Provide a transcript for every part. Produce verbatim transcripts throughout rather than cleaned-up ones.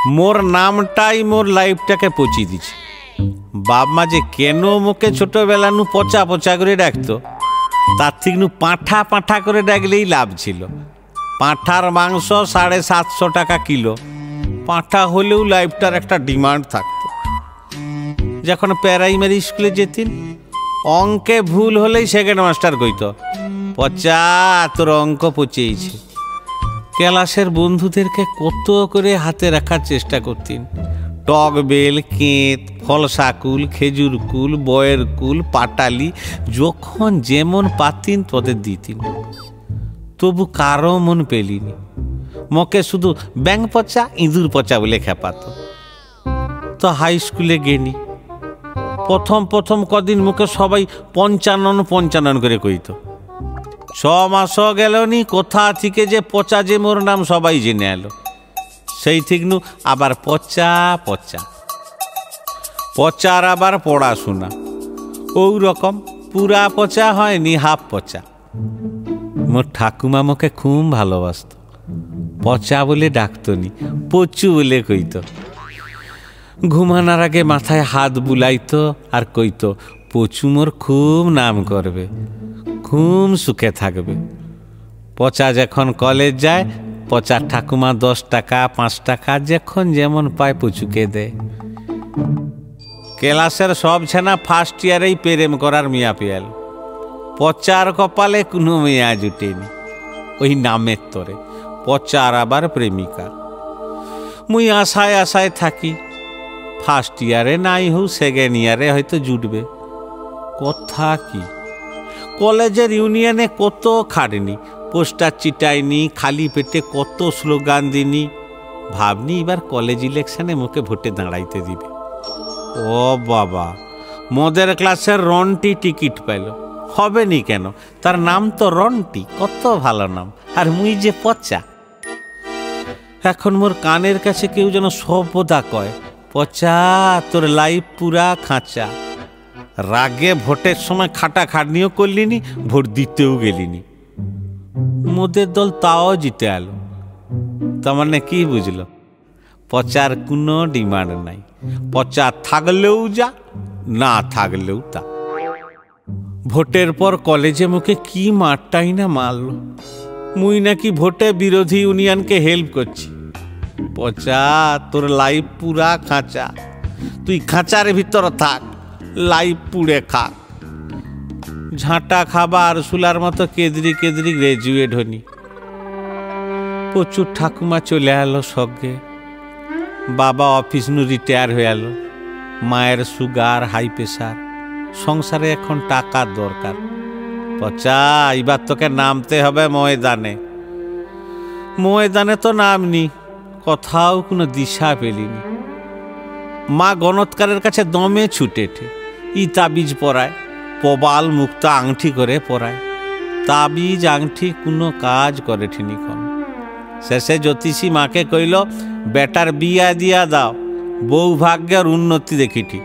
মোর নামটাই মোর লাইফটাকে পচি দিছে। বাপ মা যে কেন মোকে ছোটবেলা নু পচা পচা করে ডাকতো, তার থেকে নু পাঁঠা পাঁঠা করে ডাকলেই লাভ ছিল। পাঁঠার মাংস সাড়ে সাতশো টাকা কিলো। পাঁঠা হলেও লাইফটার একটা ডিমান্ড থাকতো। যখন প্রাইমারি স্কুলে যেতেন, অঙ্কে ভুল হলেই সেকেন্ড মাস্টার কইত, পচা তোর অঙ্ক পচেইছে। ক্লাসের বন্ধুদেরকে কত করে হাতে রাখার চেষ্টা করতেন। টক বেল, কেঁত, ফলসাকুল, খেজুর কুল, বয়ের কুল, পাটালি, যখন যেমন পাতিন তোদের দিতেন। তবু কারো মন পেলিনি। মকে শুধু ব্যাং পচা, ইঁদুর পচা বলে খেপাত। তো হাই স্কুলে গেনি। প্রথম প্রথম কদিন মুখে সবাই পঞ্চানন পঞ্চানন করে কইত। ছ মাস গেল নি কোথা থেকে যে পচা যে মোর নাম সবাই জেনে এলো। সেই ঠিকনু আবার পচা পচা পচার আবার পড়াশোনা ওই রকম পুরা পচা হয়নি, হাফ পচা। মোর ঠাকুমা মোকে খুব ভালোবাসত। পচা বলে ডাকতনি, পচু বলে কইত। ঘুমানোর আগে মাথায় হাত বুলাইতো আর কইত, পচু মোর খুব নাম করবে, খুব সুখে থাকবে। পচা যখন কলেজ যায়, পচার ঠাকুমা দশ টাকা পাঁচ টাকা যখন যেমন পায় পচুকে দেয়। ক্লাসের সব ছেনা ফার্স্ট ইয়ারেই প্রেম করার মিয়া পেয়াল। পচার কপালে কোনো মেয়া জুটেনি। ওই নামের তরে পচার আবার প্রেমিকা। মুই আশায় আশায় থাকি, ফার্স্ট ইয়ারে নাই হোক সেকেন্ড ইয়ারে হয়তো জুটবে। কথা কি, কলেজের ইউনিয়নে কত খাটনি, পোস্টার চিটাইনি, খালি পেটে কত স্লোগান দিনি। ভাবনি এবার কলেজ ইলেকশনে মুখে ভোটে দাঁড়াইতে দিবে। ও বাবা, মদের ক্লাসের রন্টি টিকিট পাইল। হবে নি কেন, তার নাম তো রন্টি, কত ভালো নাম। আর মুই যে পচা। এখন মোর কানের কাছে কেউ যেন সর্বদা কয়, পচা তোর লাইফ পুরা খাঁচা। রাগে ভোটের সময় খাটা খাটনিও করলিনি, ভোট দিতেও গেলিনি। মোদের দল তাও জিতে আলো। তার মানে কি বুঝলো, পচার কোনো ডিমান্ড নাই। পচা থাকলেও যা, না থাকলেও তা। ভোটের পর কলেজে মুখে কি মারটাই না মারল। মুই নাকি ভোটে বিরোধী ইউনিয়নকে হেল্প করছি। পচা তোর লাইফ পুরা খাঁচা, তুই খাঁচার ভিতর থাক, লাইফ পুড়ে খা। ঝাঁটা খাবার সুলার মতো কেদরি কেদরি গ্রাজুয়েট হনি। প্রচুর ঠাকুমা চলে এলো সঙ্গে। বাবা অফিস নু রিটায়ার হয়ে এলো। মায়ের সুগার, হাই প্রেশার, সংসারে এখন টাকার দরকার। পচা এবার তোকে নামতে হবে ময়দানে। ময়দানে তো নামনি, কোথাও কোনো দিশা পেলিনি। মা গণৎকারের কাছে দমে ছুটেঠে ই তাবিজ পরায়, প্রবাল মুক্তা আংটি করে পরায়। তাবিজ আংটি কোনো কাজ করে ঠিনিক্ষণ। শেষে জ্যোতিষী মাকে কইল, বেটার বিয়া দিয়া দাও, বউ ভাগ্যের উন্নতি দেখিটি।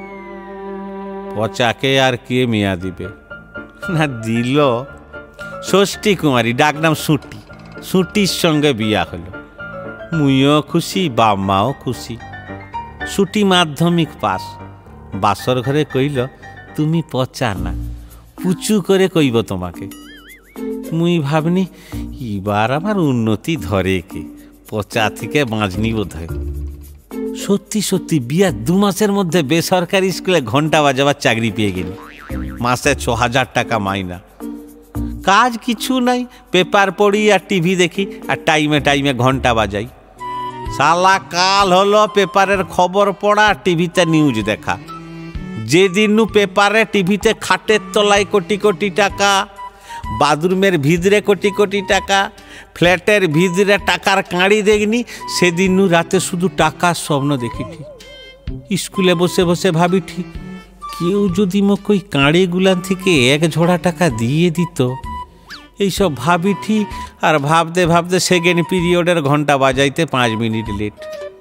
পচাকে আর কে মিয়া দিবে না, দিল ষষ্ঠী কুমারী, ডাক নাম সুটি। সুটির সঙ্গে বিয়া হলো। মুইও খুশি, বাপ মাও খুশি। সুটি মাধ্যমিক পাস। বাসর ঘরে কইল, তুমি পচা না, পুচু করে কইব তোমাকে। মুই ভাবনি এবার আমার উন্নতি ধরে কে, পচা থেকে বাঁচনি বোধ হয়। সত্যি সত্যি বিয়া দু মাসের মধ্যে বেসরকারি স্কুলে ঘন্টা বাজাবার চাকরি পেয়ে গেলি। মাসে ছ হাজার টাকা মাইনা। কাজ কিছু নাই, পেপার পড়ি আর টিভি দেখি আর টাইমে টাইমে ঘন্টা বাজাই। সালা কাল হলো পেপারের খবর পড়া, টিভিতে নিউজ দেখা। যেদিন পেপারে টিভিতে খাটের তলায় কোটি কোটি টাকা, বাথরুমের ভিতরে কোটি কোটি টাকা, ফ্ল্যাটের ভিতরে টাকার কাঁড়ি দেখনি, সেদিন রাতে শুধু টাকার স্বপ্ন দেখিটি। স্কুলে বসে বসে ভাবিটি, কেউ যদি মোক ওই কাঁড়িগুলান থেকে এক ঝোড়া টাকা দিয়ে দিত। এইসব ভাবিটি আর ভাবতে ভাবতে সেকেন্ড পিরিয়ডের ঘন্টা বাজাইতে পাঁচ মিনিট লেট।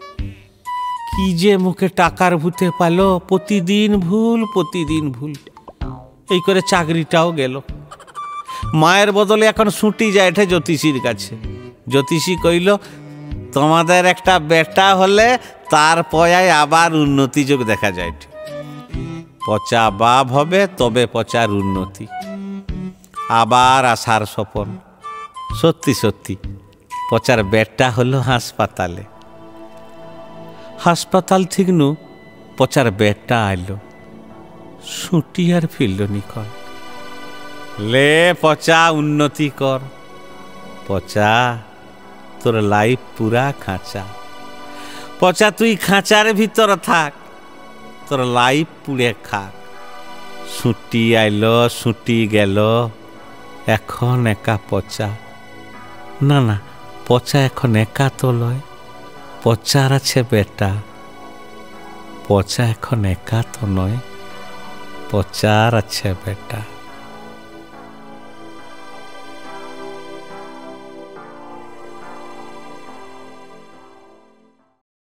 কি যে মুখে টাকার ভূতে পালো, প্রতিদিন ভুল প্রতিদিন ভুল। এই করে চাকরিটাও গেল। মায়ের বদলে এখন ছুটি যায় জ্যোতিষীর কাছে। জ্যোতিষী কইল, তোমাদের একটা বেটা হলে তার পয়ায় আবার উন্নতি যোগ দেখা যায়। পচা বাপ হবে তবে পচার উন্নতি, আবার আসার স্বপন। সত্যি সত্যি পচার বেটা হলো হাসপাতালে। হাসপাতাল ঠিক নু পচার বেটা আইলো, ছুটি আর ফিরল নিকল। লে পচা উন্নতি কর। পচা তোর লাইফ পুরা খাঁচা। পচা তুই খাঁচার ভিতর থাক, তোর লাইফ পুড়ে খাক। ছুটি আইলো ছুটি গেল, এখন একা পচা। না না, পচা এখন একা তো লয়, পচার আছে বেটা। পচা এখন একা তো নয়, পচার আছে বেটা।